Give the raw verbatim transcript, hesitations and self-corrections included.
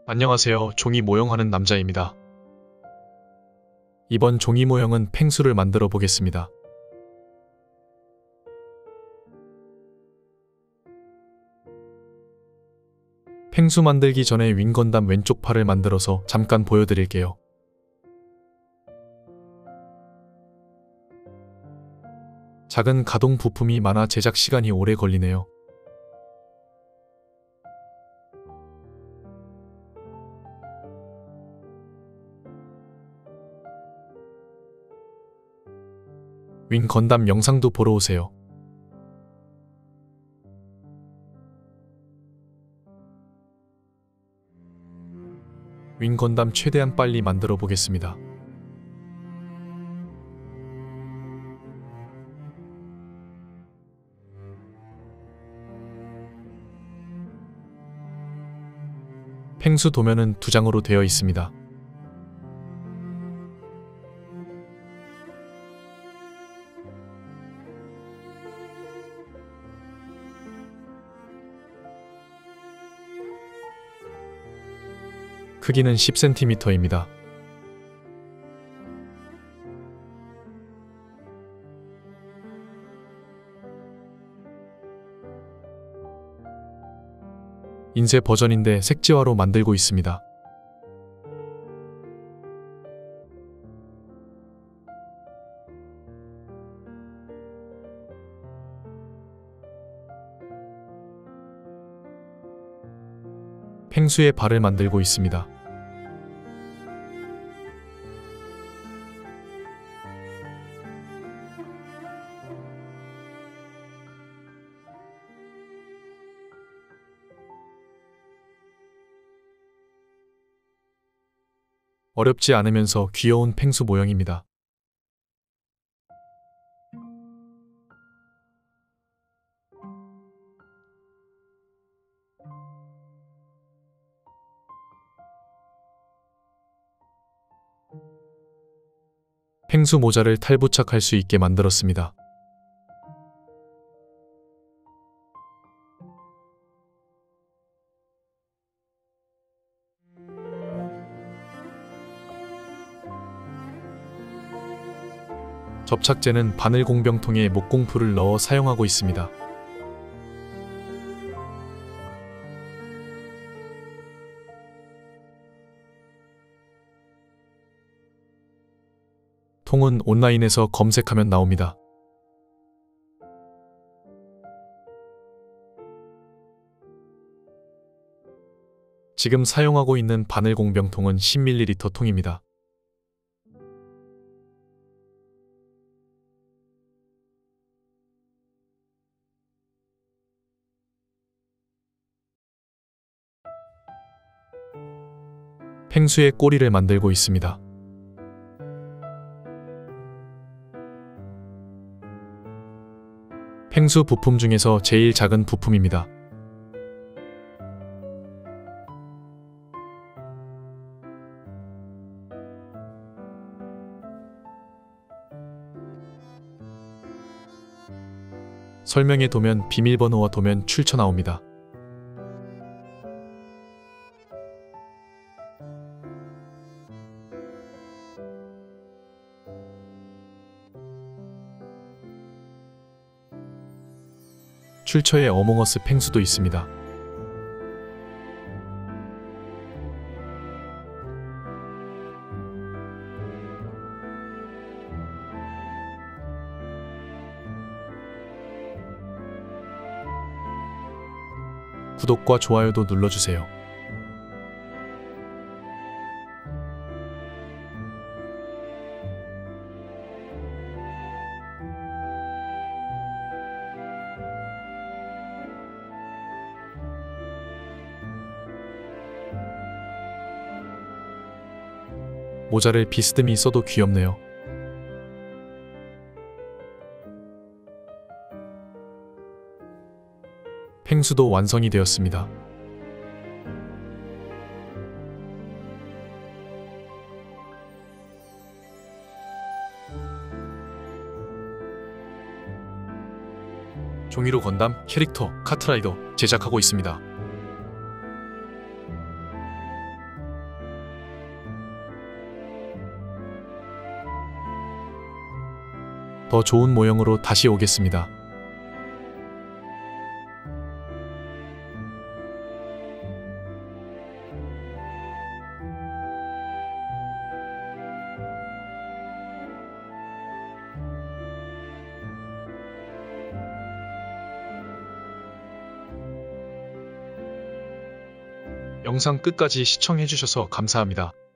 안녕하세요. 종이 모형하는 남자입니다. 이번 종이 모형은 펭수를 만들어 보겠습니다. 펭수 만들기 전에 윙건담 왼쪽 팔을 만들어서 잠깐 보여드릴게요. 작은 가동 부품이 많아 제작 시간이 오래 걸리네요. 윙 건담 영상도 보러 오세요. 윙 건담 최대한 빨리 만들어 보겠습니다. 펭수 도면은 두 장으로 되어 있습니다. 크기는 십 센티미터입니다. 인쇄 버전인데 색지화로 만들고 있습니다. 펭수의 발을 만들고 있습니다. 어렵지 않으면서 귀여운 펭수 모형입니다. 펭수 모자를 탈부착할 수 있게 만들었습니다. 접착제는 바늘 공병통에 목공풀을 넣어 사용하고 있습니다. 통은 온라인에서 검색하면 나옵니다. 지금 사용하고 있는 바늘 공병통은 십 밀리리터 통입니다. 펭수의 꼬리를 만들고 있습니다. 펭수 부품 중에서 제일 작은 부품입니다. 설명에 도면 비밀번호와 도면 출처 나옵니다. 출처에 어몽어스 펭수도 있습니다. 구독과 좋아요도 눌러주세요. 모자를 비스듬히 써도 귀엽네요. 펭수도 완성이 되었습니다. 종이로 건담, 캐릭터, 카트라이더 제작하고 있습니다. 더 좋은 모형으로 다시 오겠습니다. 영상 끝까지 시청해주셔서 감사합니다.